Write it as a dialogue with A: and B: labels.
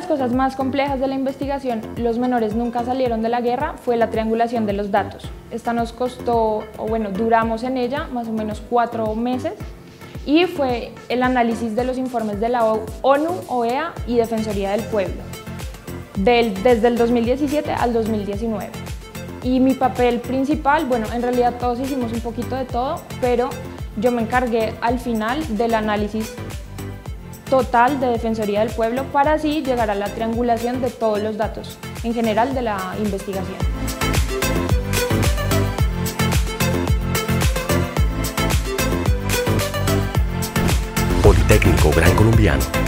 A: las cosas más complejas de la investigación, Los menores nunca salieron de la guerra, fue la triangulación de los datos. Esta nos costó, o bueno, duramos en ella más o menos 4 meses, y fue el análisis de los informes de la ONU, OEA y Defensoría del Pueblo, desde el 2017 al 2019. Y mi papel principal, bueno, en realidad todos hicimos un poquito de todo, pero yo me encargué al final del análisis total de Defensoría del Pueblo para así llegar a la triangulación de todos los datos en general de la investigación.
B: Politécnico Gran Colombiano.